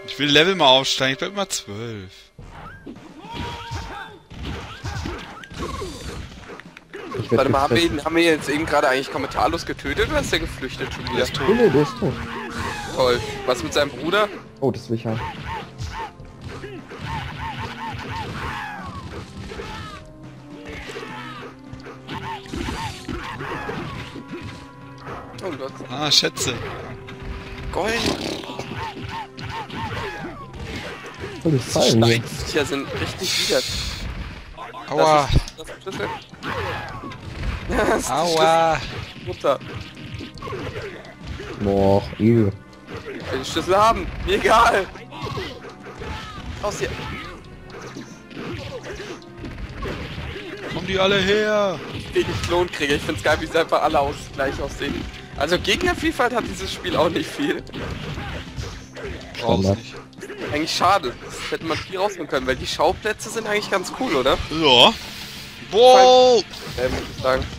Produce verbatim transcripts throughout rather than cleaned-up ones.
Ich will Level mal aufsteigen, ich bleib mal zwölf. Warte mal, haben wir, ihn, haben wir jetzt eben gerade eigentlich kommentarlos getötet oder ist der geflüchtet schon wieder? Der ist tot. Nee, der ist tot. Toll. Was mit seinem Bruder? Oh, das will ich haben. Oh Gott. Ah, Schätze. Gold. Oh, die fallen mir. Steinviecher sind richtig wieder. Aua. Das ist, das ist das ist Aua. Mutter. Boah, übel. Ich will den Schlüssel haben. Mir egal. Aus hier. Kommen die alle her? Gegen Klon kriege. Ich find's geil, wie sie einfach alle aus, gleich aussehen. Also Gegnervielfalt hat dieses Spiel auch nicht viel. Brauchst nicht. Eigentlich schade. Das hätte man viel rausnehmen können, weil die Schauplätze sind eigentlich ganz cool, oder? Ja. Wow. Äh, muss ich sagen.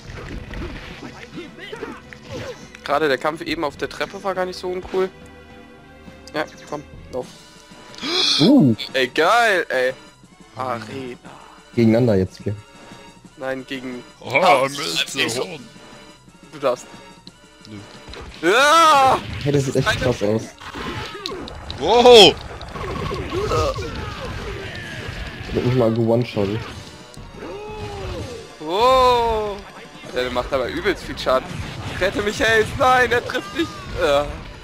Gerade der Kampf eben auf der Treppe war gar nicht so uncool. Ja, komm, lauf. Uh, Ey, geil, ey. Arena. gegeneinander jetzt hier. Nein, gegen... Oh, Ah, Mist, Horn. Du darfst. Nö. Ja! Hey, das sieht echt krass aus. Wow. Ich hab mich mal ge-one-shottet. Oh! Der macht aber übelst viel Schaden. Rette mich, Haze! Nein, er trifft dich! Ja.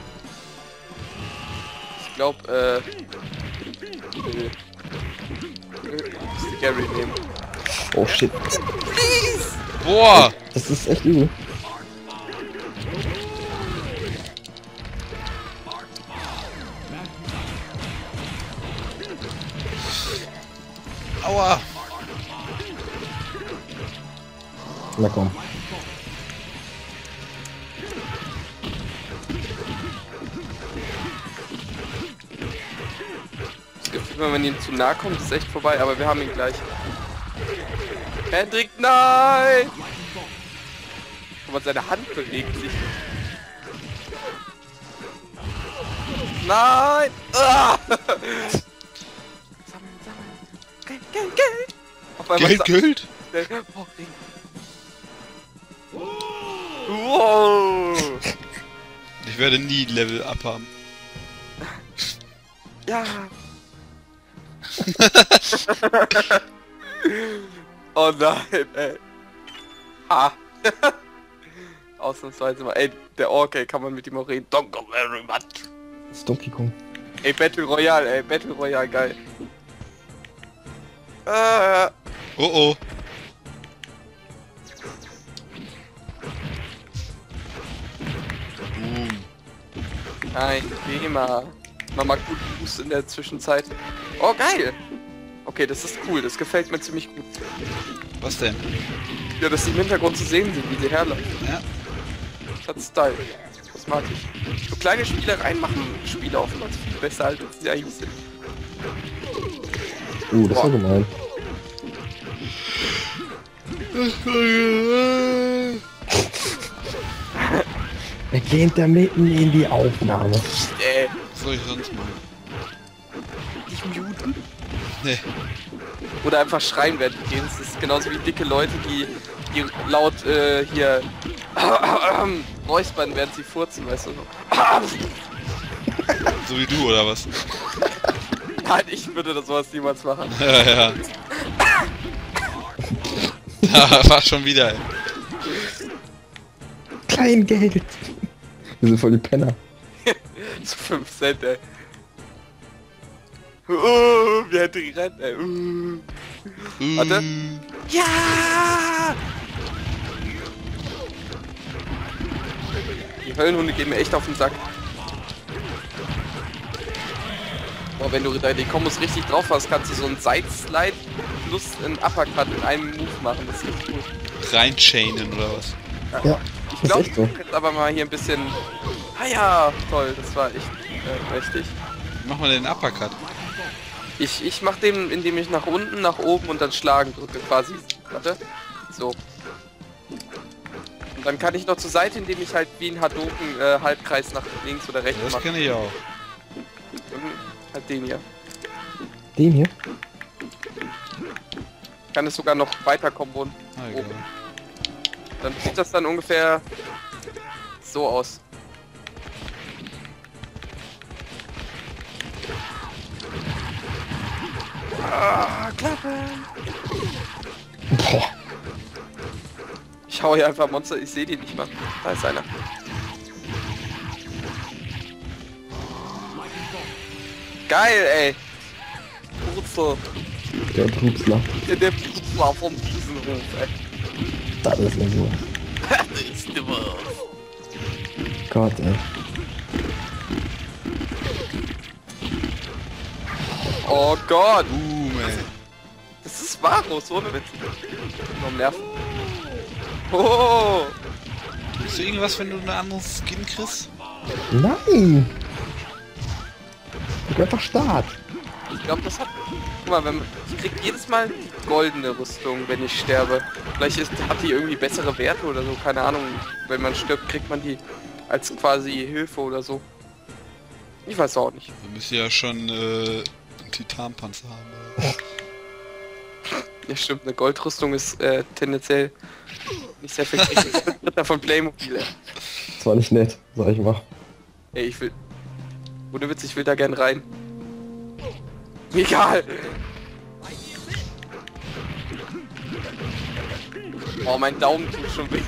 Ich glaub, äh... Ich will die Gary nehmen. Oh shit. Please! Boah. Das ist echt übel. Aua. Na komm. Das Gefühl, wenn man ihm zu nahe kommt, ist echt vorbei, aber wir haben ihn gleich. Hendrik, nein! Aber seine Hand bewegt sich. Nein! Ah! Sammeln, sammeln. Geld, Geld, Geld! Auf einmal Geld, Geld. Der oh, Ring. Wow! Ich werde nie Level up haben. Ja! Oh nein, ey. Ha! Ausnahmsweise mal. Ey, der Ork, ey, kann man mit ihm auch reden. Don't go very much. Das ist Donkey Kong. Ey, Battle Royale, ey, Battle Royale, geil. Äh, Oh oh. Boom. nein, geh mal. Mach mal gut Boost in der Zwischenzeit. Oh, geil! Okay, das ist cool, das gefällt mir ziemlich gut. Was denn? Ja, dass die im Hintergrund zu sehen sind, wie sie herlaufen. Ja. Das hat Style. Das mag ich. So kleine Spielereien machen Spiele oftmals viel besser, als sie eigentlich sind. Uh, das war gemein. Er geht da mitten in die Aufnahme. Äh, Was soll ich sonst machen? dich muten? Nee. Oder einfach schreien während du gehst. Das ist genauso wie dicke Leute, die, die laut äh, hier räuspern, während sie furzen, weißt du. So wie du, oder was? Nein, ich würde das sowas niemals machen. Ja, ja. Ja, war schon wieder, ey. Kleingeld. Wir sind voll die Penner. Zu fünf Cent, ey. Uh, wie hätte gerannt, ey. Uh. Warte. Ja! Die Höllenhunde gehen mir echt auf den Sack. Boah, wenn du deine Kombos richtig drauf hast, kannst du so einen Side-Slide plus einen Uppercut in einem Move machen. Das ist richtig gut. Reinchainen oder was? Ja, Ich das glaube, ist ich echt so. muss jetzt aber mal hier ein bisschen... Ah ja, toll, das war echt äh, richtig. Wie macht man den Uppercut? Ich, ich mach den, indem ich nach unten, nach oben und dann schlagen drücke quasi. Warte. So. Und dann kann ich noch zur Seite, indem ich halt wie ein Hadoken äh, Halbkreis nach links oder rechts Das mache. kenne ich auch. Und halt den hier. Den hier? Kann es sogar noch weiter kombonen. Ah, Oben. egal. Dann sieht das dann ungefähr so aus. Ah, Klappe! Boah. Ich hau hier einfach Monster, ich sehe die nicht mal. Da ist einer. Geil, ey! Wurzel. Der Trubsler. In der Wurzel vom Riesenhof, ey. Das ist ja so. Das ist der Wurzel. Gott, ey. Oh Gott! Boom, ey. Das ist Varus, ohne Witz. Noch Nerven. Oh! Hast du irgendwas, wenn du einen anderen Skin kriegst? Nein! Ich bin einfach Start. Ich glaube, das hat... Guck mal, wenn man... Ich krieg jedes Mal die goldene Rüstung, wenn ich sterbe. Vielleicht ist, hat die irgendwie bessere Werte oder so, keine Ahnung. Wenn man stirbt, kriegt man die als quasi Hilfe oder so. Ich weiß auch nicht. Du müsst ja schon äh, einen Titanpanzer haben. Ja stimmt, eine Goldrüstung ist äh, tendenziell nicht sehr viel Ritter von Playmobil. Ey. Das war nicht nett, sag ich mal. Ey, ich will... Ohne Witz, ich will da gern rein. Egal! Oh, mein Daumen tut schon weh.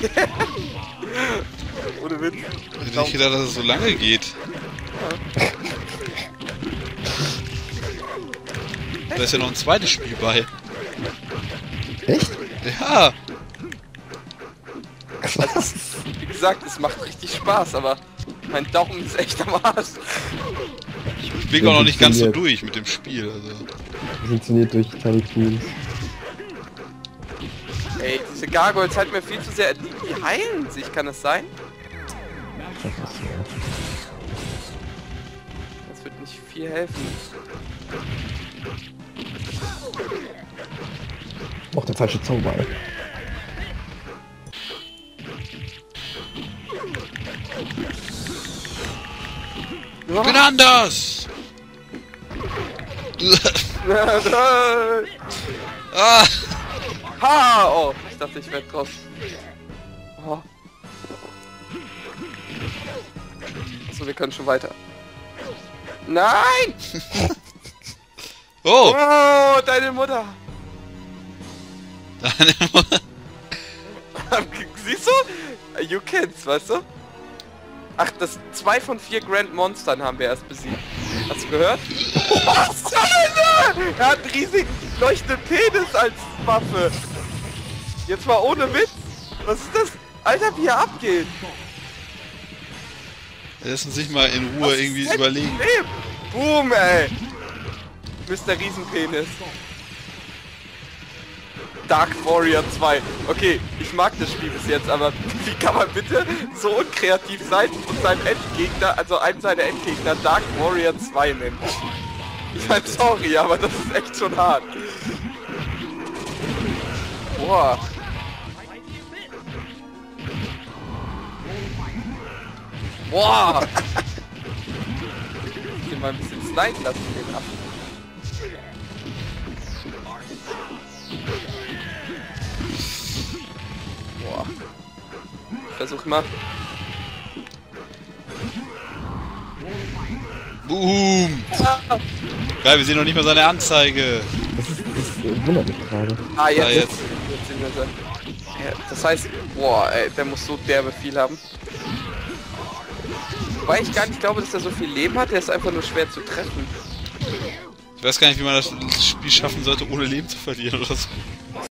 Ohne Witz. Ich hätte nicht gedacht, dass es so lange geht. Da ist ja noch ein zweites Spiel bei. Echt? Ja! Krass. Wie gesagt, es macht richtig Spaß, aber mein Daumen ist echt am Arsch. Ich bin auch noch nicht ganz so durch mit dem Spiel. Also. Funktioniert durch Tiny Toons. Ey, diese Gargoyles halten mir viel zu sehr... Die, die heilen sich, kann das sein? Das ist so. Das wird nicht viel helfen. Auch der falsche Zauber. ey. Ich bin anders! ah! Ha! Oh, ich dachte, ich werde draus. Oh. Achso, wir können schon weiter. Nein! Oh! Oh, deine Mutter! Deine Mutter. Siehst du? You kids, weißt du? Ach, das zwei von vier Grand Monstern haben wir erst besiegt. Hast du gehört? Was zur Hölle? Er hat einen riesigen leuchtenden Penis als Waffe. Jetzt mal ohne Witz. Was ist das? Alter, wie er abgeht. Lass uns sich mal in Ruhe Was irgendwie ist denn überlegen. mit dem? Boom, ey. Mister Riesenpenis. Dark Warrior zwei. Okay, ich mag das Spiel bis jetzt, aber wie kann man bitte so unkreativ sein und seinen Endgegner, also einen seiner Endgegner Dark Warrior zwei nennen? Ich mein, sorry, aber das ist echt schon hart. Boah. Boah. Ich will mal ein bisschen sliden lassen, den ab. Boah. Ich versuch mal. Boom! Ah, Geil, wir sehen noch nicht mal seine Anzeige. Das ist, das äh, wundert mich gerade. ah jetzt, Ah, jetzt. jetzt. jetzt sehen wir sie. Ja, das heißt, boah, ey, der muss so derbe viel haben. Weil ich gar nicht glaube, dass er so viel Leben hat, der ist einfach nur schwer zu treffen. Ich weiß gar nicht, wie man das Spiel schaffen sollte, ohne Leben zu verlieren oder so.